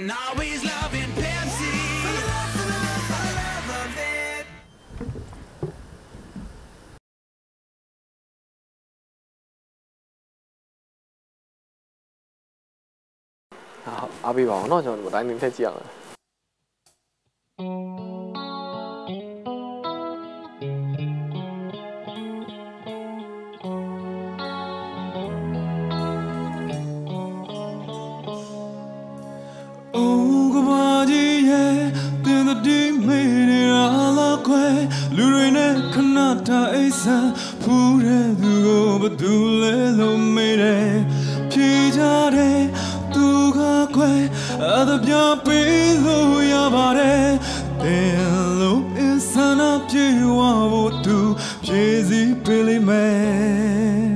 and always loving Pepsi. For the love of it. အားပေးပါအောင်เนาะကျွန်တော်တို့တိုင်းမင်းထက်ကြည့်အောင်လူတွေနဲ့ခဏတာအိဆန်ဖူးတဲ့သူကိုဘသူလဲလို့မေးတယ်ဖြေကြတယ်သူကခွဲအသပြပေးလို့ရပါတယ်တယ်လို့အင်ဆန်အပြေဝဖို့သူဖြေစီပေးလိမ့်မယ်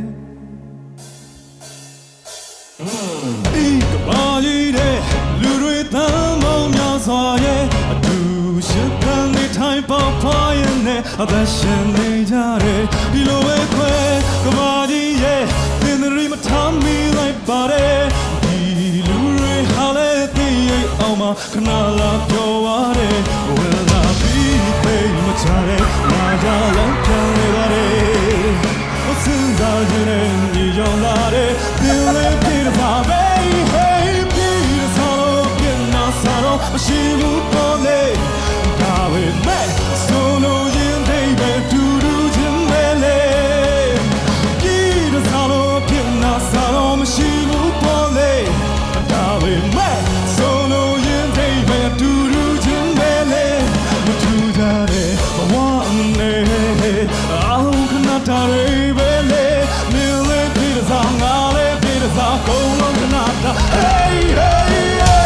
ဒီကဘာကြီးတဲ့လူတွေတမ်းမောင်းများစွာရဲ့အတူရှိခံနေထိုင်ပေါဖွားရင်နဲ့အသက်ရှင်နေကြတယ်ဒီလိုပဲခွဲကဘာကြီးရဲ့သင်တွေမထားမိလိုက်ပါတယ်ဒီလူတွေဟာလေသိရအောင်မခဏလာပြောပါတယ်ဝယ်လာပြီးပေးမချတဲ့မာကြလုံးပြန်နေပါတယ်ဝစင်သားခြင်းနဲ့ညီကြောင်လာတဲ့သင်လေးပြေပါပဲ Hey ပြေစားလို့ပြန်နာစားတော့မရှိဘူးပေါ်လေဒါပဲမဲ့ဆိုလို့ရင်တိတ်ပဲတူတူချင်းပဲလေပြေစားလို့ပြန်နာစားတော့မရှိဘူးပေါ်လေဒါပဲမဲ့ဆိုလို့ရင်တိတ်ပဲတူတူချင်းပဲလေမထူကြတဲ့ဘဝနဲ့အောင်ခဏတားရပဲလေမင်းလေးပြေစားငါလေးပြေစားကုန်လုံးခဏတာ Hey hey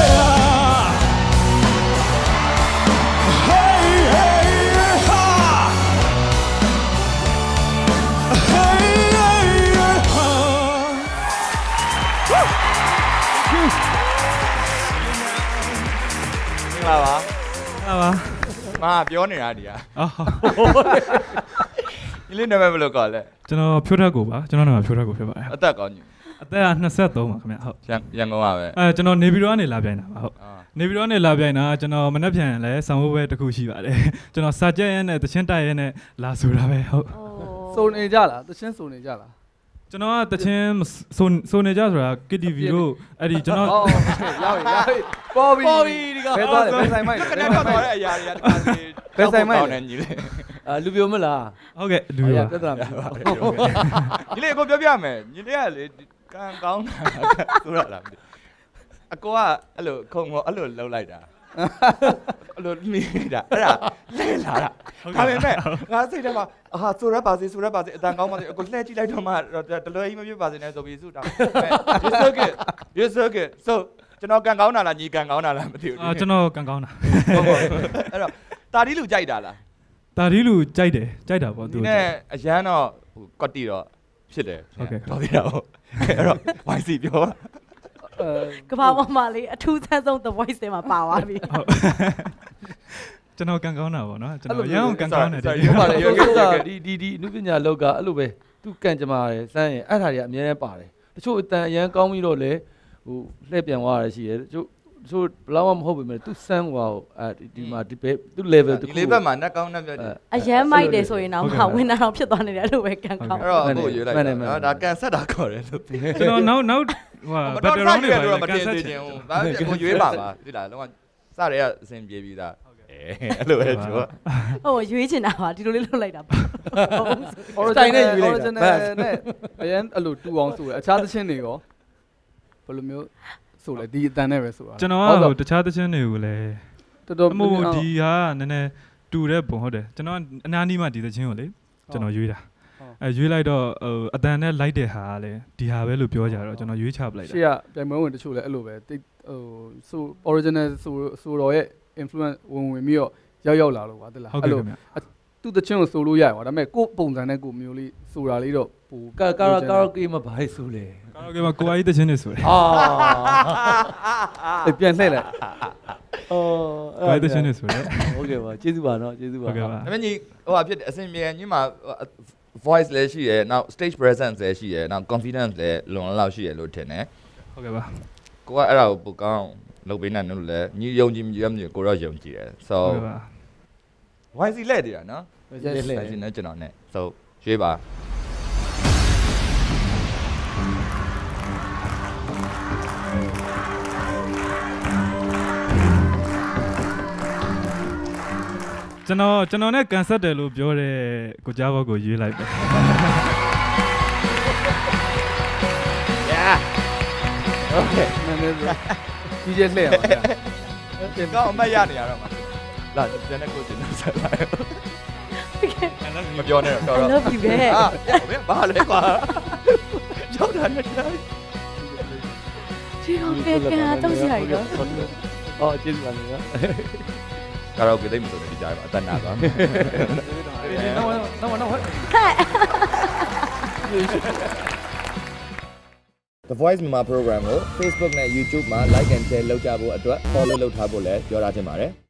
လာပါငါပြောနေတာဒီဟာဒီလေးနာမည်ဘယ်လိုခေါ်လဲကျွန်တော်ဖြိုးထက်ကိုပါကျွန်တော်နာမည်ဖြိုးထက်ကိုဖြစ်ပါတယ်အသက်ကောင်းညအသက်က23ပါခင်ဗျဟုတ်ရန်ကုန်ပါပဲကျွန်တော်နေပြည်တော်ကနေလာပြိုင်တာပါဟုတ်နေပြည်တော်ကနေလာပြိုင်တာကျွန်တော်မနှက်ပြန်လဲဆောင်းဝဲတစ်ခုရှိပါတယ်ကျွန်တော်စာကြက်ရဲနဲ့တချင်းတိုက်ရဲနဲ့လာဆိုတာပဲဟုတ်စုံနေကြလားတချင်းစုံနေကြလားကျွန်တော်ကတချင်းစုံနေကြဆိုတာ KTV တို့အဲ့ဒီကျွန်တော်ရောက်ပေါ်ပြီဒီကဘယ်သွားလဲဘယ်ဆိုင်မိုက်ခဏထွက်သွားတဲ့အရာတွေကတခါစီဘယ်ဆိုင်မိုက်နဲ့ညီလေးလူပြိုမလားဟုတ်ကဲ့လူပြိုပြဿနာညီလေးကိုပြောပြမယ်ညီလေးကလေကံကောင်းတာဆိုရလားအကောကအဲ့လိုခုံမောအဲ့လိုလှုပ်လိုက်တာအဲ့လိုမိတာအဲ့ဒါလဲလာတာဒါပေမဲ့ငါစိတ်ထဲမှာအာဆိုရပါစေအတန်ကောင်းပါစေအကိုလှည့်ကြည့်လိုက်တော့မှတလွယ်ကြီးမဖြစ်ပါစေနဲ့ဆိုပြီးစုတာyou so good so ကျွန်တော်ကံကောင်းတာလားညီကံကောင်းတာလားမသိဘူးကျွန်တော်ကံကောင်းတာအဲ့တော့တာဒီလူကြိုက်တာလားတာဒီလူကြိုက်တာပေါ့သူနဲ့အရန်တော့ကွက်တီတော့ဖြစ်တယ်ဟုတ်ကဲ့တော်သေးတာဟုတ်အဲ့တော့ YC ပြောကဘာပေါ်မှာလေအထူးဆန်းဆုံး The Voice ထဲမှာပါသွားပြီကျွန်တော်ကံကောင်းတာပေါ့နော်ကျွန်တော်ရအောင်ကံကောင်းတယ်ဒီအနုပညာလောက်ကအဲ့လိုပဲသူကံကြမှာရယ်စမ်းရယ်အဲ့ဒါတွေကအများကြီးပါတယ်တချို့အတန်အရန်ကောင်းပြီးတော့လေဟိုလှည့်ပြန်သွားရရှိရယ်တချို့ဘလောက်မှမဟုတ်ပေမဲ့သူစမ်းဟိုဒီမှာဒီဘက်သူ level ဒီ level မှာနှက်ကောင်းနှက်ပြတ်တယ်အရန်မိုက်တယ်ဆိုရင်တော့ဝင်တာတော့ဖြစ်သွားနေတယ်အဲ့လိုပဲကံကောင်းအဲ့တော့အခုရွေးလိုက်တာဒါကန်ဆက်တာခေါ်တယ်လို့ကျွန်တော်နောက်ဟို background တွေပါကန်ဆက်ခြင်းဟိုဒါကိုရွေးပါသိလားလုံးဝစရဲအဆင်ပြေပြီးသားအဲ့လိုပဲပြောဟိုရွေးချင်တာပါဒီလိုလေးလုပ်လိုက်တာပါ original နဲ့ရွေးလိုက်တာ နဲ့အရန်အဲ့လိုတူအောင်ဆိုတယ်အခြားသချင်းတွေရောဘယ်လိုမျိုးဆိုလဲဒီအတန်နဲ့ပဲဆိုတာကျွန်တော်ကတခြားသချင်းတွေကိုလည်းတော်တော်မို့ဒီဟာနည်းနည်းတူတဲ့ပုံဟုတ်တယ်ကျွန်တော်အနာနီးမှဒီသချင်းကိုလေကျွန်တော်ရွေးတာရွေးလိုက်တော့အတန်နဲ့လိုက်တဲ့ဟာကလည်းဒီဟာပဲလို့ပြောကြတော့ကျွန်တော်ရွေးချပလိုက်တာရှေ့ကပြိုင်ပွဲဝင်တချို့လည်းအဲ့လိုပဲဟိုဆို original ဆိုတော့ရဲ့ influence ဝင်ပြီးတော့ရောက်လာလို့ပါတလားအဲ့လိုသူ့တချင်းကိုဆိုလို့ရပါဒါပေမဲ့ကို့ပုံစံနဲ့ကို့မျိုးလေးဆိုတာလေးတော့ဟိုကာရာโอเกမှာဘာလဲဆိုလဲကာရာโอเกမှာကိုအိုက်တချင်းနေဆိုတယ်ပြန်လှည့်လိုက်ကိုအိုက်တချင်းနေဆိုတယ်ဟုတ်ကဲ့ပါကျေးဇူးပါနော်ကျေးဇူးပါဟုတ်ကဲ့ပါဒါပေမဲ့ညီဟိုဟာဖြစ်အစင်မြေညီမှာ voice လည်းရှိရယ်နောက် stage presence လည်းရှိရယ်နောက် confidence လည်းလုံလောက်ရှိရယ်လို့ထင်တယ်ဟုတ်ကဲ့ပါကိုကအဲ့ဒါကိုပိုကောင်းလုပ်ပေးနိုင်တယ်လို့လည်းညီယုံကြည်ရမြေကိုတော့ယုံကြည်တယ် so YC လက်တည်းနော် YC နဲ့ကျွန်တော်နဲ့ so ရွေးပါကျွန်တော်နဲ့ကန်ဆက်တယ်လို့ပြောတဲ့ကိုကြားဘောကိုရွေးလိုက်ပဲ yeah okay နည်းနည်းကြီးကျလှည့်ရပါဗျာကောင်းအမတ်ရနေရတော့မှာလာပြန်တဲ့ကိုကျင်ဆက်လာမပြောနဲ့တော့ I love you ပဲဘာလဲကွာရောက်တာနဲ့တိုင်းဒီတော့ကဲတော့စီလိုက်တော့အော်ကျေးဇူးပါလေနော်ကာရာโอเกသိမဆိုတဲ့ဒီကြားပါအတန်နာသွားနောက် The Voice Myanmar Program ကို Facebook နဲ့ YouTube မှာ Like and Share လုပ်ကြဖို့အတွက် Follow လုပ်ထားဖို့လည်းပြောထားချင်ပါတယ်